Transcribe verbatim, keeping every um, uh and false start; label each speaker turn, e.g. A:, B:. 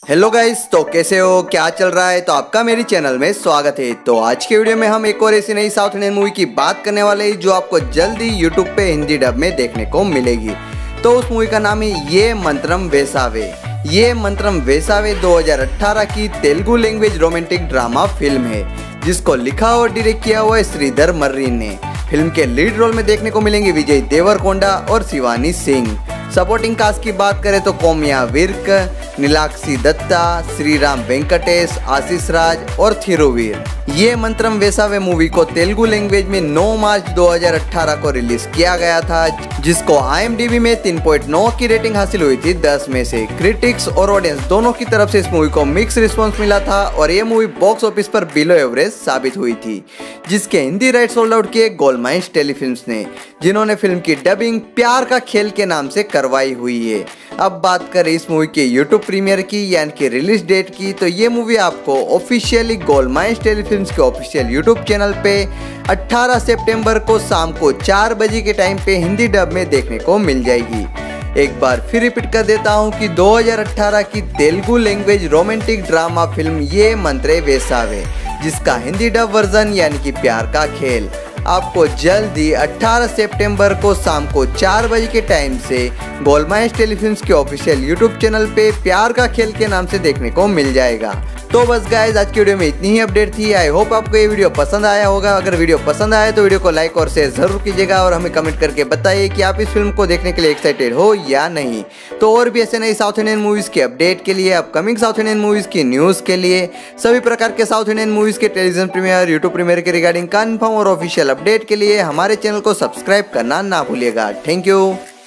A: Hello guys, तो कैसे हो, क्या चल रहा है। तो आपका मेरी चैनल में स्वागत है। तो आज के वीडियो में हम एक और ऐसी नई साउथ इंडियन मूवी की बात करने वाले हैं जो आपको जल्दी यूट्यूब पे हिंदी डब में देखने को मिलेगी। तो उस मूवी का नाम है ये मंत्रम वेसावे। ये मंत्रम वेसावे दो हज़ार अठारह की Telugu language romantic drama film है जिसको लिखा और डायरेक्ट किया हुआ है श्रीधर मर्री ने। फिल्म के लीड रोल में देखने को मिलेंगे विजय देवरकोंडा और शिवानी सिंह। सपोर्टिंग कास्ट की बात करें तो कोम्या विर्क, नीलाक्षी दत्ता, श्रीराम वेंकटेश, आशीष राज और थिरुवीर। ये मंत्रम वेसावे मूवी को तेलुगु लैंग्वेज में नौ मार्च दो हज़ार अठारह को रिलीज किया गया था जिसको आई एम डी बी में तीन पॉइंट नौ की रेटिंग हासिल हुई थी दस में से। क्रिटिक्स और ऑडियंस दोनों की तरफ से इस मूवी को मिक्स रिस्पांस मिला था और ये मूवी बॉक्स ऑफिस पर बिलो एवरेज साबित हुई थी, जिसके हिंदी राइट्स होल्ड आउट किए गोलमाइंस टेलीफिल्म्स ने, जिन्होंने फिल्म की डबिंग प्यार का खेल के नाम से करवाई हुई है। अब बात करें इस मूवी के यूट्यूब प्रीमियर की यानी कि रिलीज डेट की, तो ये मूवी आपको ऑफिशियली गोलमाइंस टेलीफिल्म्स के ऑफिशियल यूट्यूब चैनल पे अठारह सितंबर को शाम को चार बजे के टाइम पे हिंदी डब में देखने को मिल जाएगी। एक बार फिर रिपीट कर देता हूँ कि दो हज़ार अठारह की Telugu language romantic drama film Ye Mantram Versova, जिसका हिंदी डब वर्जन यानी कि प्यार का खेल आपको जल्दी अठारह सितंबर को शाम को चार बजे के टाइम से गोलमाइंस टेलीफिल्म्स के ऑफिशियल यूट्यूब चैनल पे प्यार का खेल के नाम से देखने को मिल जाएगा। तो बस गाइज, आज की वीडियो में इतनी ही अपडेट थी। आई होप आपको ये वीडियो पसंद आया होगा। अगर वीडियो पसंद आया तो वीडियो को लाइक और शेयर जरूर कीजिएगा और हमें कमेंट करके बताइए कि आप इस फिल्म को देखने के लिए एक्साइटेड हो या नहीं। तो और भी ऐसे नई साउथ इंडियन मूवीज के अपडेट के लिए, अपकमिंग साउथ इंडियन मूवीज की न्यूज के लिए, सभी प्रकार के साउथ इंडियन मूवीज के टेलीविजन प्रीमियर, यूट्यूब प्रीमियर के रिगार्डिंग कन्फर्म और ऑफिशियल अपडेट के लिए हमारे चैनल को सब्सक्राइब करना ना भूलिएगा। Thank you.